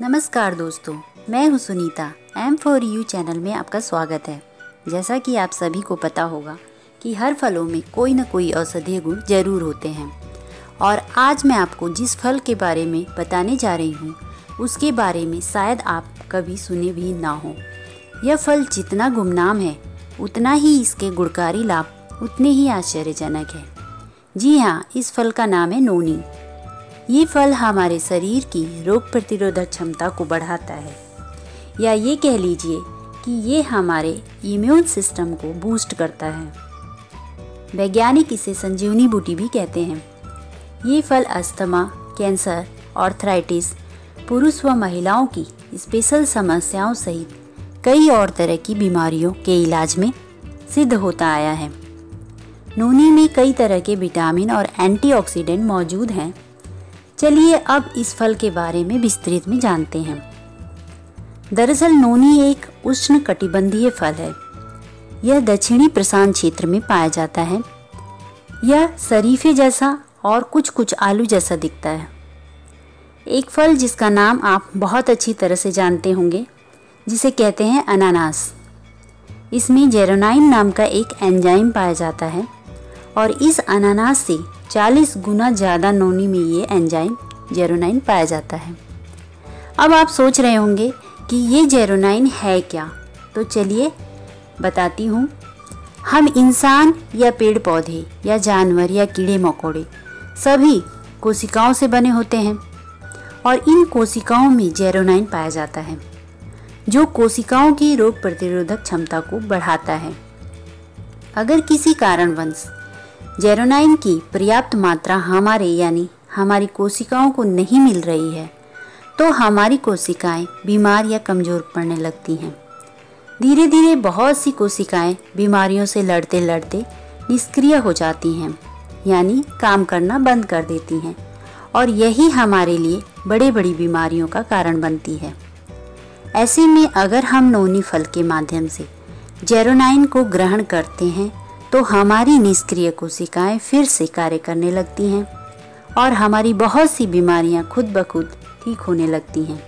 नमस्कार दोस्तों, मैं हूं सुनीता। M4U चैनल में आपका स्वागत है। जैसा कि आप सभी को पता होगा कि हर फलों में कोई न कोई औषधीय गुण जरूर होते हैं और आज मैं आपको जिस फल के बारे में बताने जा रही हूं उसके बारे में शायद आप कभी सुने भी ना हो। यह फल जितना गुमनाम है उतना ही इसके गुणकारी लाभ उतने ही आश्चर्यजनक है। जी हाँ, इस फल का नाम है नोनी। ये फल हमारे शरीर की रोग प्रतिरोधक क्षमता को बढ़ाता है, या ये कह लीजिए कि ये हमारे इम्यून सिस्टम को बूस्ट करता है। वैज्ञानिक इसे संजीवनी बूटी भी कहते हैं। ये फल अस्थमा, कैंसर, आर्थराइटिस, पुरुष व महिलाओं की स्पेशल समस्याओं सहित कई और तरह की बीमारियों के इलाज में सिद्ध होता आया है। नोनी में कई तरह के विटामिन और एंटीऑक्सीडेंट मौजूद हैं। चलिए अब इस फल के बारे में विस्तृत में जानते हैं। दरअसल नोनी एक उष्णकटिबंधीय फल है। यह दक्षिणी प्रशांत क्षेत्र में पाया जाता है। यह शरीफे जैसा और कुछ आलू जैसा दिखता है। एक फल जिसका नाम आप बहुत अच्छी तरह से जानते होंगे, जिसे कहते हैं अनानास। इसमें जेरोनाइन नाम का एक एंजाइम पाया जाता है और इस अनानास से 40 गुना ज़्यादा नोनी में ये एंजाइम जेरोनाइन पाया जाता है। अब आप सोच रहे होंगे कि ये जेरोनाइन है क्या, तो चलिए बताती हूँ। हम इंसान या पेड़ पौधे या जानवर या कीड़े मकोड़े सभी कोशिकाओं से बने होते हैं और इन कोशिकाओं में जेरोनाइन पाया जाता है, जो कोशिकाओं की रोग प्रतिरोधक क्षमता को बढ़ाता है। अगर किसी कारणवश जेरोनाइन की पर्याप्त मात्रा हमारी कोशिकाओं को नहीं मिल रही है तो हमारी कोशिकाएं बीमार या कमज़ोर पड़ने लगती हैं। धीरे धीरे बहुत सी कोशिकाएं बीमारियों से लड़ते लड़ते निष्क्रिय हो जाती हैं, यानी काम करना बंद कर देती हैं, और यही हमारे लिए बड़ी बीमारियों का कारण बनती है। ऐसे में अगर हम नोनी फल के माध्यम से जेरोनाइन को ग्रहण करते हैं तो हमारी निष्क्रिय कोशिकाएं फिर से कार्य करने लगती हैं और हमारी बहुत सी बीमारियां खुद ब खुद ठीक होने लगती हैं।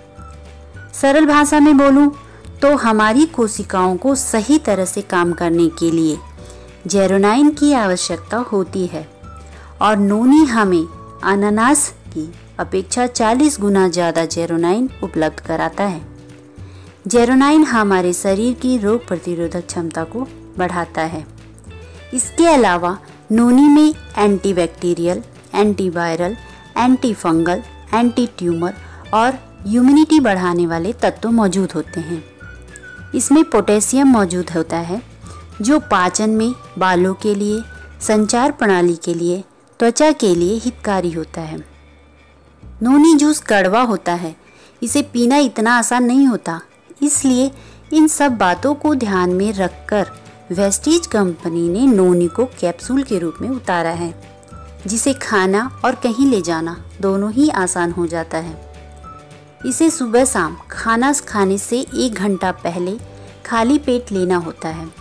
सरल भाषा में बोलूं तो हमारी कोशिकाओं को सही तरह से काम करने के लिए जेरोनाइन की आवश्यकता होती है और नोनी हमें अनानास की अपेक्षा 40 गुना ज़्यादा जेरोनाइन उपलब्ध कराता है। जेरोनाइन हमारे शरीर की रोग प्रतिरोधक क्षमता को बढ़ाता है। इसके अलावा नोनी में antibacterial, antiviral, anti fungal, anti tumour और इम्यूनिटी बढ़ाने वाले तत्व मौजूद होते हैं। इसमें पोटेशियम मौजूद होता है, जो पाचन में, बालों के लिए, संचार प्रणाली के लिए, त्वचा के लिए हितकारी होता है। नोनी जूस कड़वा होता है, इसे पीना इतना आसान नहीं होता। इसलिए इन सब बातों को ध्यान में रखकर वेस्टीज कंपनी ने नोनी को कैप्सूल के रूप में उतारा है, जिसे खाना और कहीं ले जाना दोनों ही आसान हो जाता है। इसे सुबह शाम खाना खाने से 1 घंटा पहले खाली पेट लेना होता है।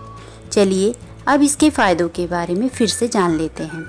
चलिए अब इसके फायदों के बारे में फिर से जान लेते हैं।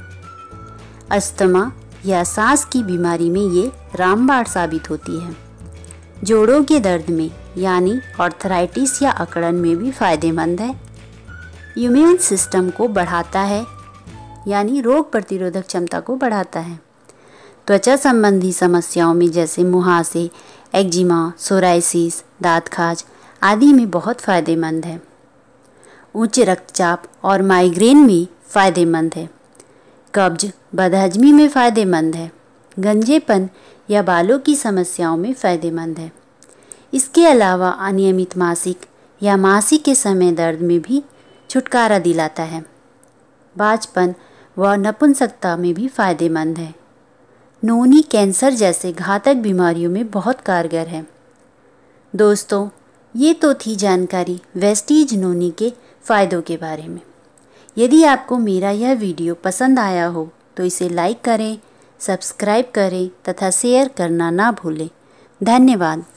अस्थमा या सांस की बीमारी में ये रामबाण साबित होती है। जोड़ों के दर्द में यानी आर्थराइटिस या अकड़न में भी फायदेमंद है। इम्यून सिस्टम को बढ़ाता है, यानी रोग प्रतिरोधक क्षमता को बढ़ाता है। त्वचा संबंधी समस्याओं में जैसे मुहासे, एक्जिमा, सोराइसिस, दांत खाज आदि में बहुत फायदेमंद है। उच्च रक्तचाप और माइग्रेन में फायदेमंद है। कब्ज, बदहजमी में फायदेमंद है। गंजेपन या बालों की समस्याओं में फायदेमंद है। इसके अलावा अनियमित मासिक या मासिक के समय दर्द में भी छुटकारा दिलाता है। बाझपन व नपुंसकता में भी फायदेमंद है। नोनी कैंसर जैसे घातक बीमारियों में बहुत कारगर है। दोस्तों, ये तो थी जानकारी वेस्टीज नोनी के फ़ायदों के बारे में। यदि आपको मेरा यह वीडियो पसंद आया हो तो इसे लाइक करें, सब्सक्राइब करें तथा शेयर करना ना भूलें। धन्यवाद।